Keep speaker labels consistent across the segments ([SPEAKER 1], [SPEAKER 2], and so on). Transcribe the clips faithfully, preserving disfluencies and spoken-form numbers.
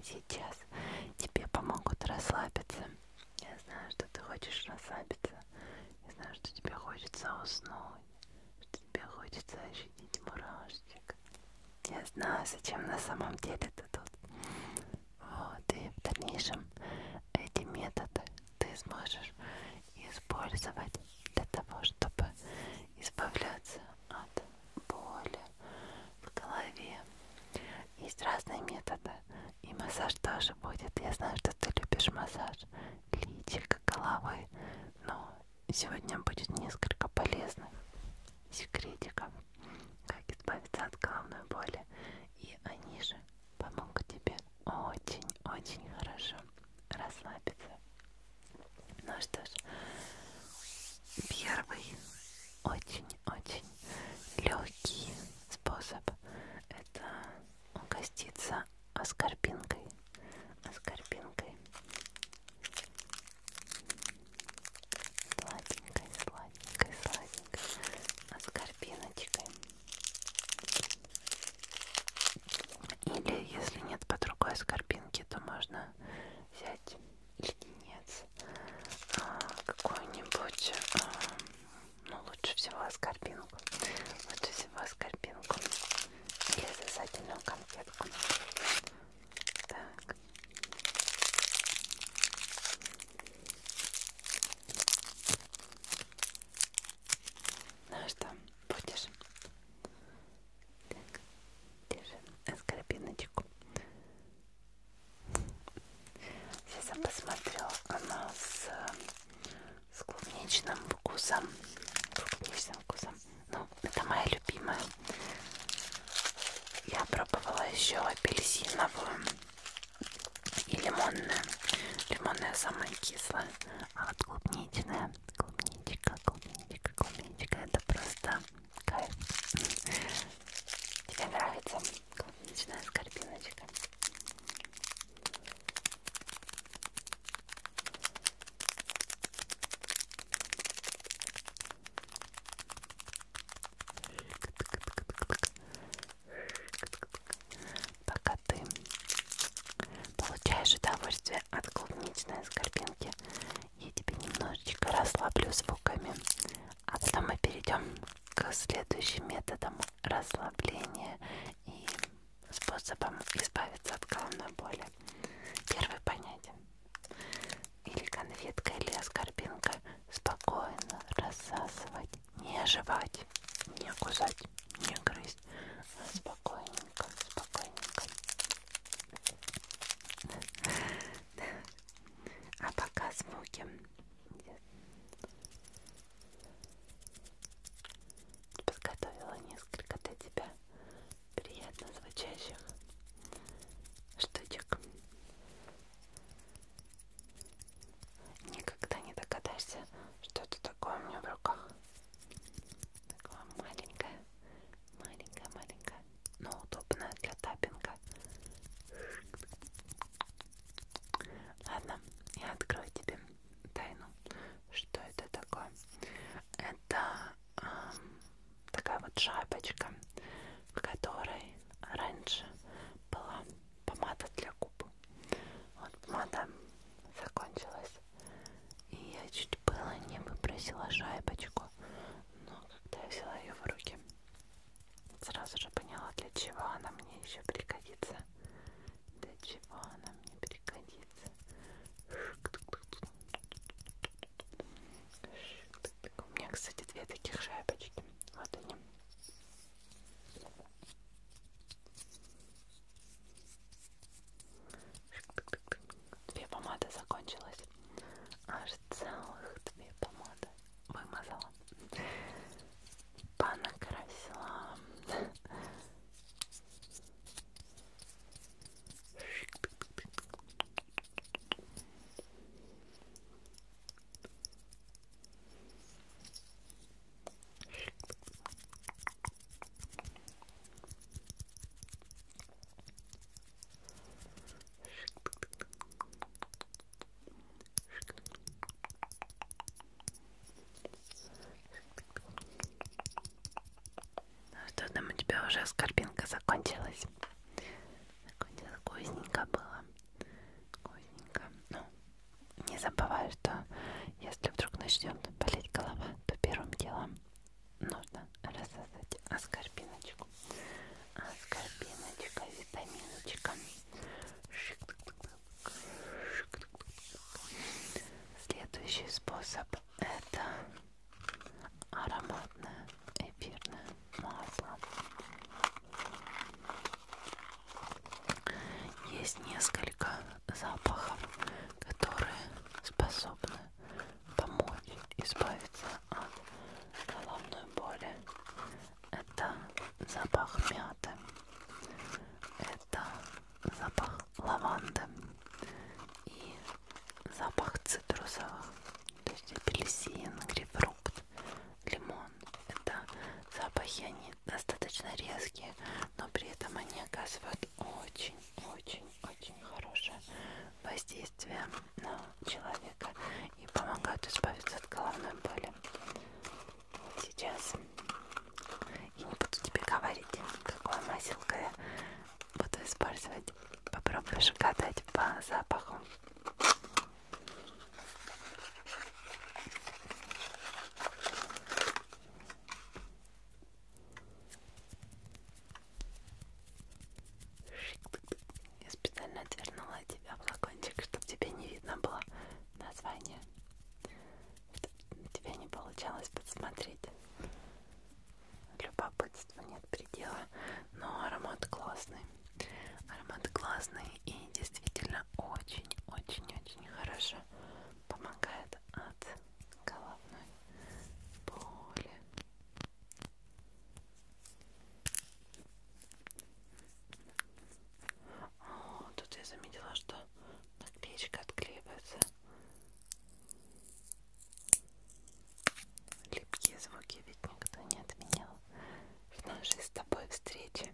[SPEAKER 1] сейчас тебе помогут расслабиться. Я знаю, что ты хочешь расслабиться. Я знаю, что тебе хочется уснуть, что тебе хочется ощутить мурашечек. Я знаю, зачем на самом деле ты тут. Вот, и в дальнейшем эти методы ты сможешь использовать для того, чтобы избавляться от боли в голове. Есть разные методы, и массаж тоже будет. Я знаю, что ты любишь массаж личика, головы, но сегодня будет несколько полезных секретиков, как избавиться от головной боли, и они же помогут тебе очень-очень хорошо расслабиться. Ну что ж, первый очень-очень легкий способ — это угоститься аскорбинкой. Аскорбинкой. Сладенькой, сладенькой, сладенькой аскорбиночкой. Или если нет по другой аскорбинке, то можно взять леденец, а, какой-нибудь, а, ну лучше всего аскорбинку, лучше всего аскорбинку или засательную конфетку. Так. Ну что, будешь? Так, держи аскорбиночку. Сейчас я посмотрю, она с, с клубничным вкусом. Клубничным вкусом. Ну, это моя любимая. Я пробовала еще апельсиновую и лимонную. Лимонная самая кислая, а вот клубничная, клубничка, клубничка, клубничка, это просто кайф. Тебе нравится клубничная аскорбиночка? Пока ты получаешь удовольствие от клубничной аскорбинки, я тебя немножечко расслаблю звуками, а потом мы перейдем к следующим методам расслабления и способам избавиться от головной боли. Первый понятен. Или конфетка, или аскорбинка. Спокойно рассасывать, не жевать, не кусать, не грызть, а спокойненько, спокойненько. А пока звуки. Подготовила несколько для тебя приятно звучащих штучек. Никогда не догадаешься, что это такое у меня в руках. Такое маленькое, маленькое, маленькое, но удобное для таппинга. Ладно, я открою тебе тайну, что это такое. Это эм, такая вот шапочка, в которой раньше была помада для губ. Вот помада закончилась, и я чуть было не выбросила шайбочку, но когда я взяла ее в руки, сразу же поняла, для чего она мне еще пригодится. Для чего она мне пригодится. У меня, кстати, две таких шайбочки. Вот они. Две помады закончилась. Аж целых две помады вымазала. Понакрасила. Что там у тебя уже аскорбинка закончилась? Закончилась, вкусненько было. запахи, они достаточно резкие, но при этом они оказывают очень-очень-очень хорошее воздействие на человека и помогают избавиться от головной боли. Вот сейчас я не буду тебе говорить, какое маселко я буду использовать. Попробуешь угадать по запаху. Я специально отвернула тебя флакончик, чтобы тебе не видно было название, чтобы тебе не получалось подсмотреть. Любопытству нет предела, но аромат классный. Аромат классный и действительно очень-очень-очень хорошо помогает от головной боли. О, тут я заметила, что наклеечка отклеивается. Липкие звуки ведь никто не отменял в нашей с тобой встрече.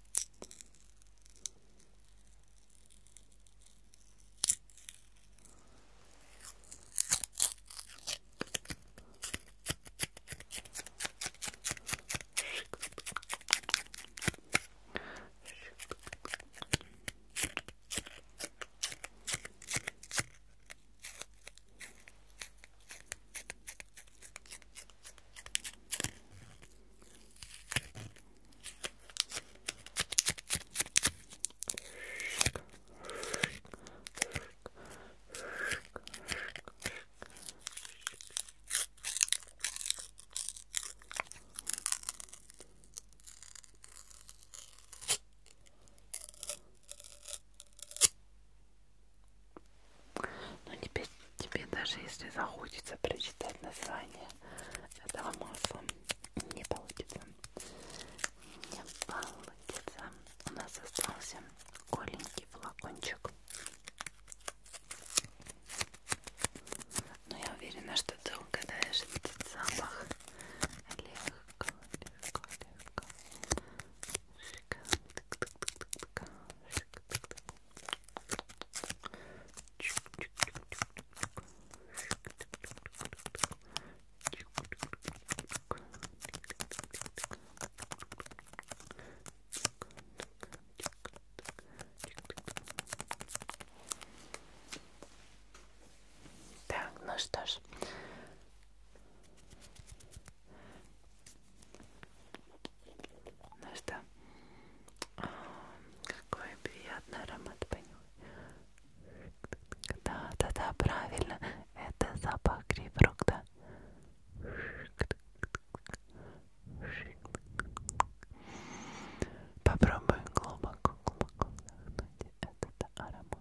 [SPEAKER 1] Но теперь тебе даже если захочется прочитать название этого масла, не получится. Не получится. У нас остался голенький флакончик. Но я уверена, что ты угадаешь этот запах. Легко, легко, легко. Шик. Тык-тык-тык-тык. Шик. Тык-тык. Так, ну что ж. Ну что? Какой приятный аромат понюхать. Да, да, да, правильно. Это запах грейпфрута. Попробуй глубоко, глубоко вдохнуть этот аромат.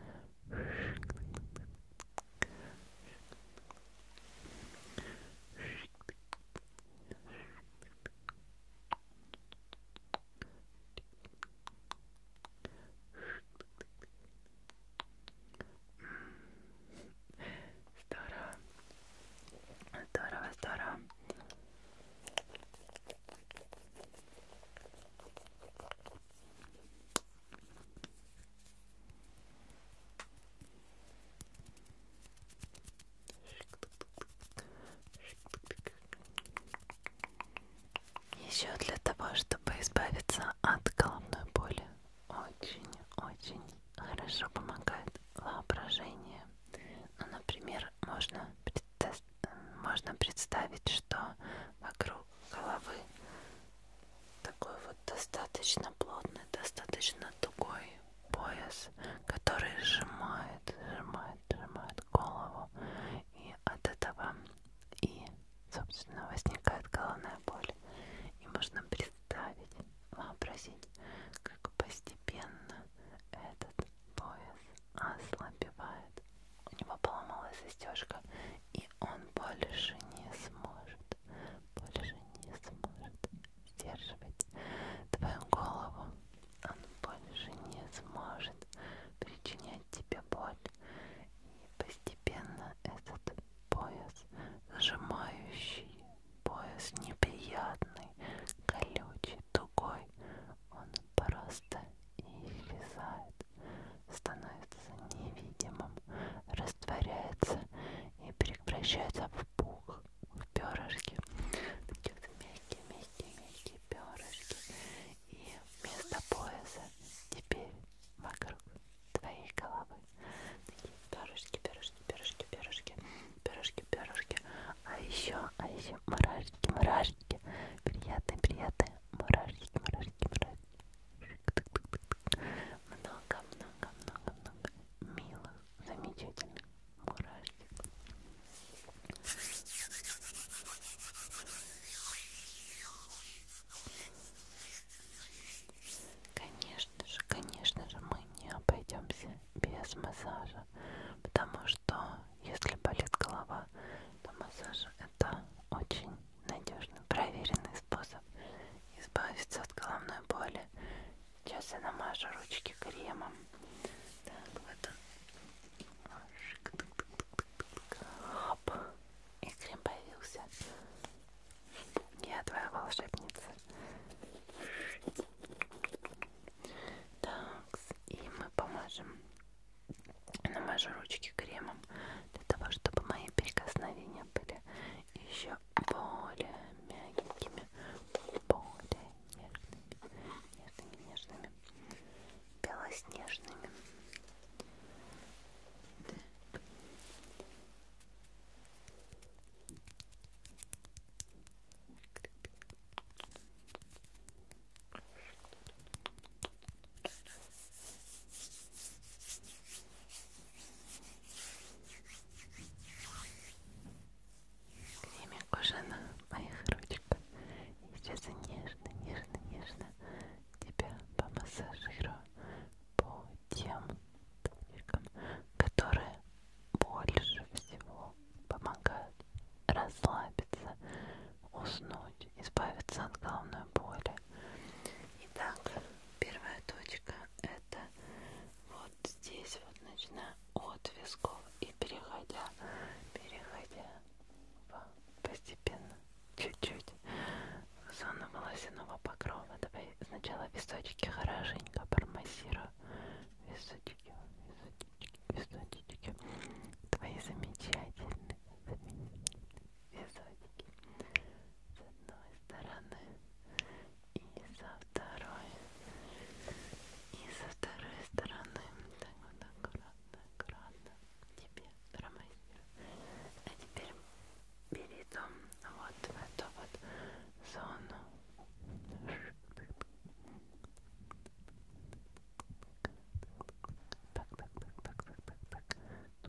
[SPEAKER 1] Здорово. Здорово, здорово. Еще для того, чтобы избавиться от головной боли, очень-очень хорошо помогает воображение. Ну, например, можно, представ... можно представить, что вокруг головы такой вот достаточно плотный, достаточно тугой пояс, который сжимает, сжимает, сжимает голову. И от этого и, собственно, возникает головная боль. И можно представить, вообразить, как постепенно этот пояс ослабевает. У него поломалась застежка, и он больше не сможет, больше не сможет сдерживать твою голову. Он больше не сможет причинять тебе боль. И постепенно этот пояс, сжимающий, пояс неприятный, мурашки, мурашки. Приятные, приятные мурашки, мурашки, мурашки. Много, много, много, много милых, замечательных мурашек. Конечно же, конечно же, мы не обойдемся без массажа, потому что если болит голова, то массаж это очень надежный, проверенный способ избавиться от головной боли. Сейчас я намажу ручки кремом. Так, вот он. Хоп. И крем появился. Я твоя волшебница. Так, и мы помажем. Намажу ручки кремом для того, чтобы мои прикосновения были еще более мягкими, более нежными, нежными, нежными, белоснежными. Так. Кремик уже на моих ручках. И сейчас я нежно, нежно, нежно тебя помассажирую по тем точкам, которые больше всего помогают расслабиться, уснуть, избавиться от головной боли. Итак, первая точка это вот здесь вот, начиная от висков и переходя, переходя по, постепенно, чуть-чуть в зону волосяного покрова. Давай сначала височки хорошенько промассирую. Височки, височки, височки. Твои замечательные, замечательные височки. С одной стороны и со второй. И со второй стороны. Так вот аккуратно, аккуратно тебе промассирую. А теперь бери дом вот в эту вот зону. Так, так, так, так, так, так, так.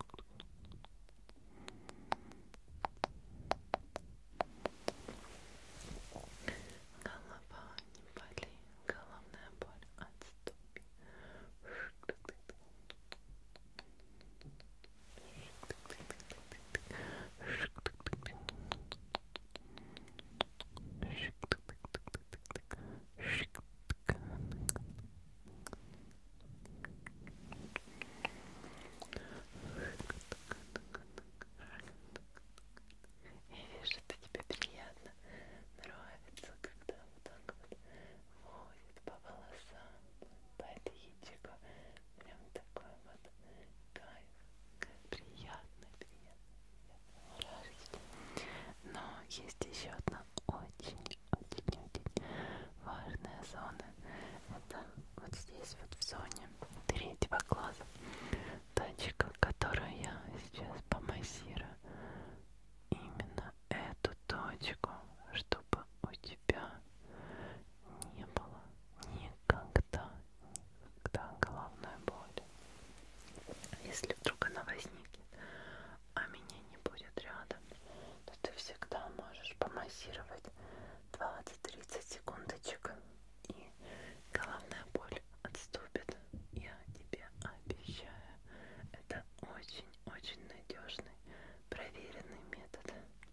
[SPEAKER 1] Голова, не боли, головная боль отступи. Я вижу, это тебе приятно, нравится, когда вот так вот ходит по волосам, по личику, прям такой вот кайф, приятный, приятный, мурашечки. Но есть еще одна очень-очень-очень важная зона. Это вот здесь вот в зоне третьего глаза. Точка, которую я сейчас помассирую. Именно эту точку, чтобы у тебя не было никогда, никогда головной боли. Если вдруг она возникнет, а меня не будет рядом, то ты всегда можешь помассировать двадцать-тридцать секундочек, и головная боль отступит. Я тебе обещаю. Это очень-очень надежный, проверенный метод.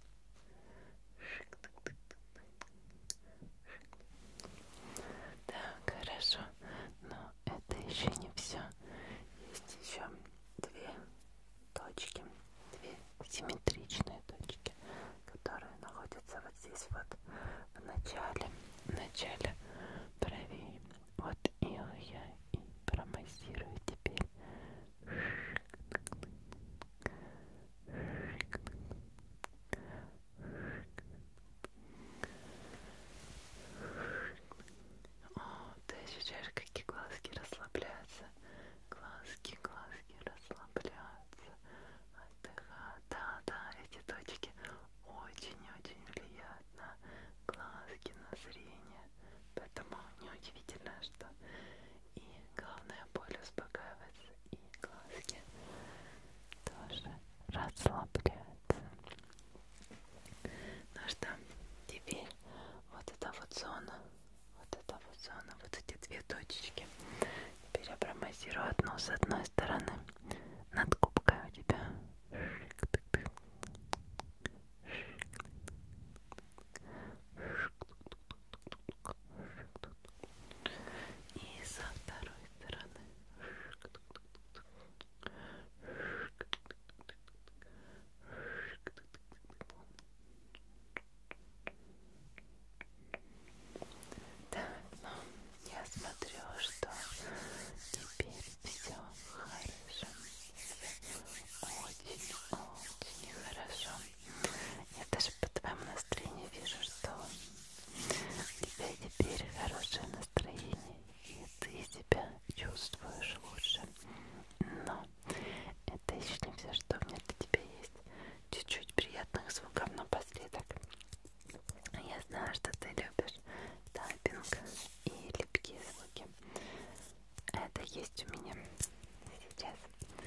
[SPEAKER 1] Так, хорошо. Но это еще не все. Есть еще две точки, две симметричные точки, которые находятся вот здесь вот в начале, в начале бровей. Вот их я и промассирую теперь. О, ты ощущаешь, какие глазки расслабляются. Глазки, глазки расслабляются. Отдыхают. Да, да, эти точки очень-очень влияют Массирую одну с одной стороны. Над губкой у тебя. И со второй стороны. Так, ну, я смотрю, что теперь все хорошо. Очень, очень хорошо. Я даже по твоему настроению вижу, что у тебя теперь хорошее настроение, и ты себя чувствуешь лучше. Но это еще не все, что у меня для тебя есть. Чуть-чуть приятных звуков напоследок. Я знаю, что ты любишь таппинг и липкие звуки. Это есть у меня сейчас.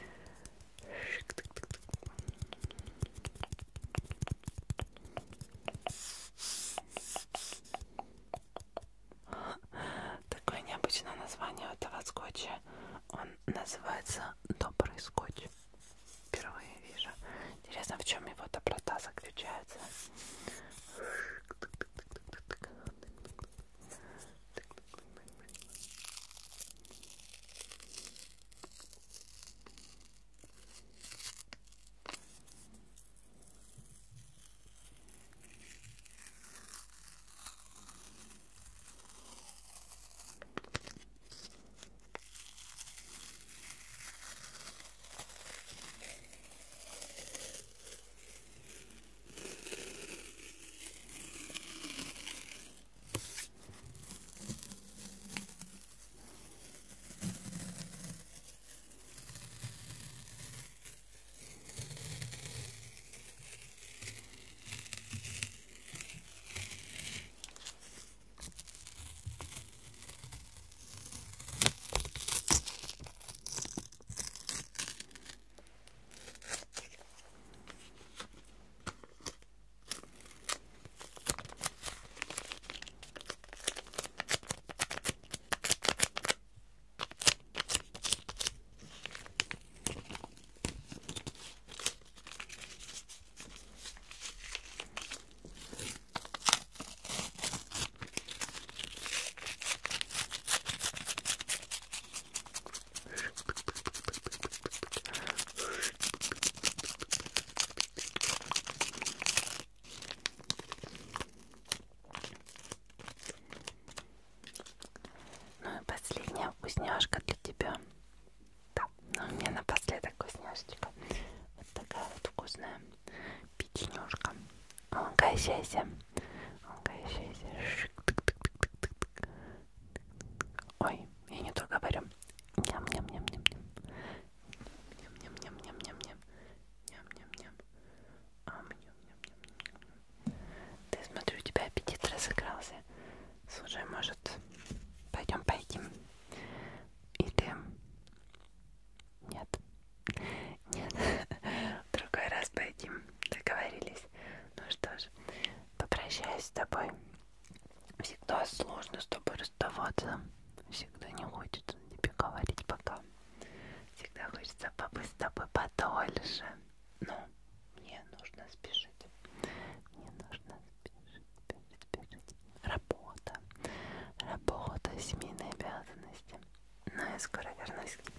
[SPEAKER 1] Такое необычное название этого скотча. Он называется добрый скотч. Впервые вижу. Интересно, в чем его доброта заключается. Ну и последняя вкусняшка для тебя. Да, ну у меня напоследок вкусняшечка. Вот такая вот вкусная печенюшка. Угощайся. Угощайся. Ой, я не то говорю. Ням-ням-ням-ням-ням. Ням-ням-ням-ням-ням-ням. Ням-ням-ням. Ты, смотрю, у тебя аппетит разыгрался. Слушай, может, пойдем поедим? Или... Нет. Нет. В другой раз поедим. Договорились. Ну что ж, попрощаюсь с тобой. Всегда сложно с тобой расставаться. Всегда не хочется тебе говорить пока. Всегда хочется побыть с тобой подольше. Но мне нужно спешить. Мне нужно спешить, спешить, спешить. Работа. Работа, семейные обязанности. Но я скоро вернусь к тебе.